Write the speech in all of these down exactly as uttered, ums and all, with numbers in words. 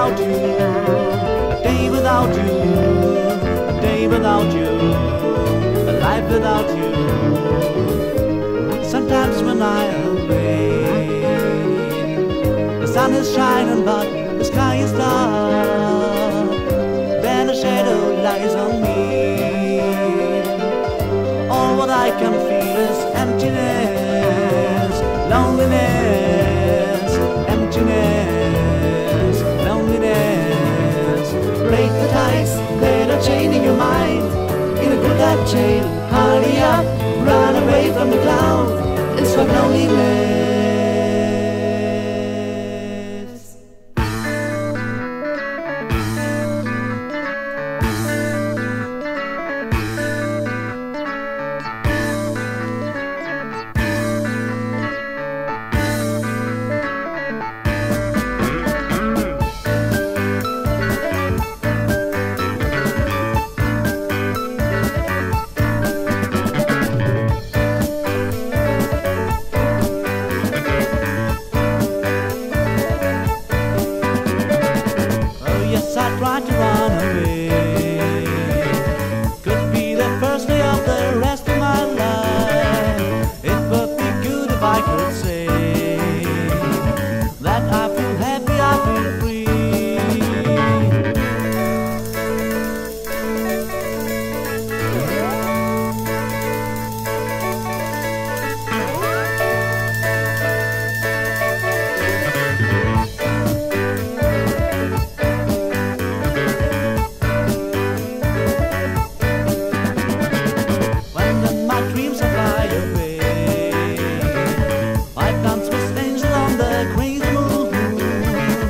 without you, a day without you, a day without you, a life without you. Sometimes when I awake, the sun is shining but the sky is dark, then a shadow lies on me. All what I can feel is emptiness, loneliness, emptiness, loneliness. Break the ties that are chaining your mind in a good that chain. Hurry up, run away from the cloud. It's for loneliness.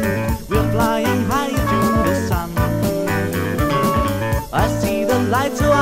Lights